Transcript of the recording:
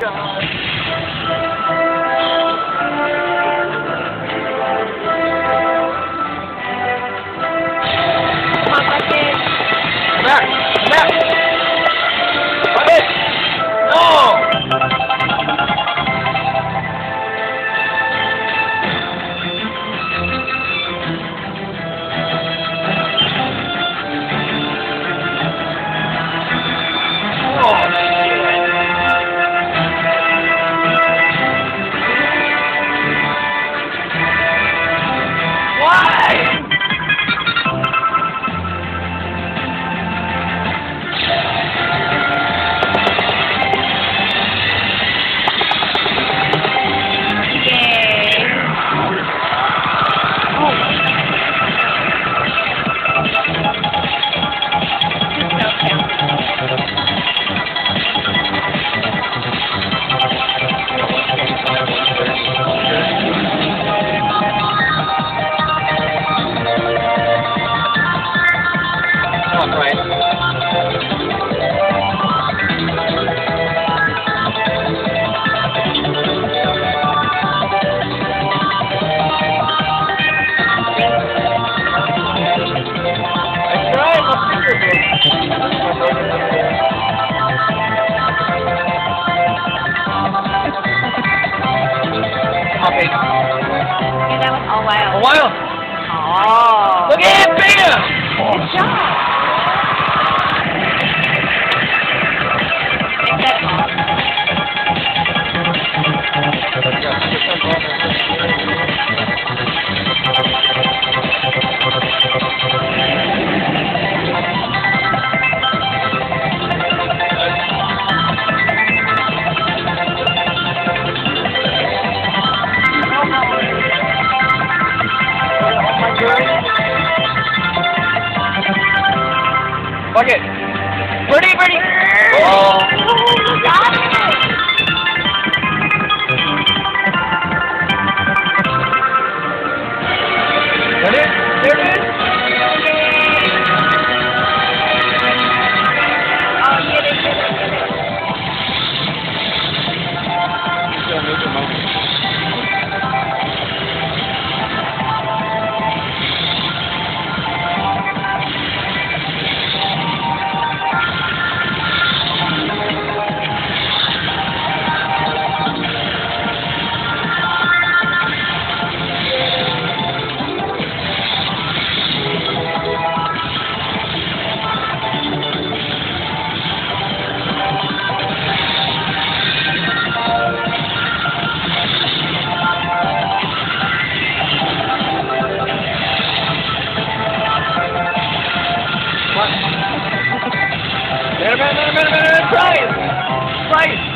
God. Come on, bucket. Come back. Come back. Bucket. No. Right. I tried my finger. Okay. Yeah, that was all wild. A while. Oh. Look at it, bam! Good job. Bucket! Birdie, birdie! Oh! Got it! There it is! There it is! Oh, get it, get it, get it. He's gonna make a moment. Minute, prize! Prize!